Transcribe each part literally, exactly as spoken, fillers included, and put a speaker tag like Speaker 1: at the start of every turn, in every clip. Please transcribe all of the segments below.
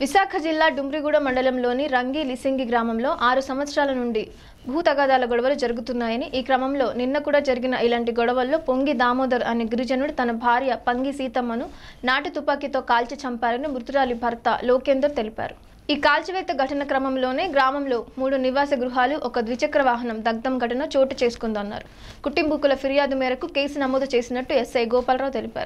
Speaker 1: విశాఖ జిల్లా డుమ్రిగూడ మండలంలోని రంగి లిసింగి గ్రామంలో ఆరు సంవత్సరాల నుండి భూ తగాదాల గొడవలు జరుగుతున్నాయని ఈ క్రమంలో నిన్న కూడా జరిగిన ఇలాంటి గొడవల్లో పొంగి దామోదర్ అనే గిరిజనుడు తన భార్య పంగి సీతమ్మను నాటు తుపాకీతో కాల్చి చంపారని మృతురాలి భర్త లోకేందర్ తెలిపారు। ఈ కాల్చివేత ఘటన క్రమంలోనే గ్రామంలో మూడు నివాస గృహాలు ఒక ద్విచక్ర వాహనం దగ్ధం ఘటన చోటు చేసుకుందన్నారు। కుటుంబీకుల ఫిర్యాదు మేరకు కేసు నమోదు చేసినట్టు ఎస్ఐ గోపాలరావు తెలిపారు।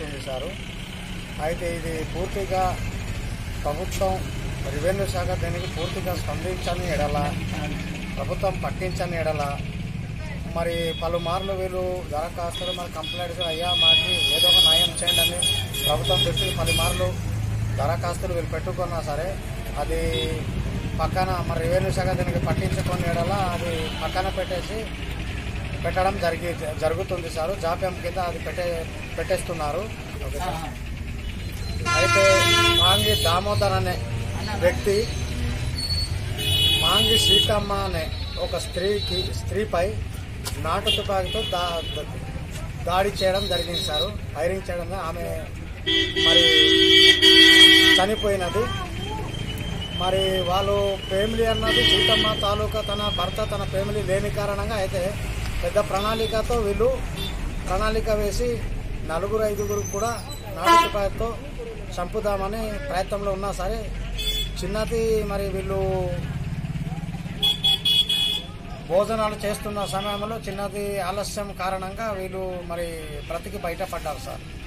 Speaker 2: అయితే ఇది పూర్తిగా ప్రభుత్వం రెవెన్యూ శాఖ దీనికి పూర్తిగా స్పందించని ఎడల ప్రభుత్వం పట్టించని ఎడల మరి పలుమార్లు వీళ్ళు దరఖాస్తులు మరి కంప్లైంట్స్ అయ్యా మాకు ఏదో ఒక న్యాయం చేయండి అని ప్రభుత్వం పెట్టి పలుమార్లు దరఖాస్తులు వీళ్ళు పెట్టుకున్నా సరే అది పక్కన మరి రెవెన్యూ శాఖ దీనికి పట్టించుకొని ఎడల అది పక్కన పెట్టేసి పెట్టడం జరిగి జరుగుతుంది సార్। జాప్యం కింద అది పెట్టే పెట్టేస్తున్నారు। అయితే మాంగి దామోదర్ అనే వ్యక్తి మాంగి సీతమ్మ అనే ఒక స్త్రీకి స్త్రీపై నాటు తుపాకీతో దా దాడి చేయడం జరిగింది సార్। ఫైరింగ్ చేయడం ఆమె మరి చనిపోయినది। మరి వాళ్ళు ఫ్యామిలీ అన్నది సీతమ్మ తాలూకా తన భర్త తన ఫ్యామిలీ లేని కారణంగా అయితే పెద్ద ప్రణాళికతో వీళ్ళు ప్రణాళిక వేసి నలుగురు ఐదుగురు కూడా నాటు తుపాకీతో చంపుదామని ప్రయత్నంలో ఉన్నా సరే చిన్నది మరి వీళ్ళు భోజనాలు చేస్తున్న సమయంలో చిన్నది ఆలస్యం కారణంగా వీళ్ళు మరి బ్రతికి బయటపడ్డారు సార్।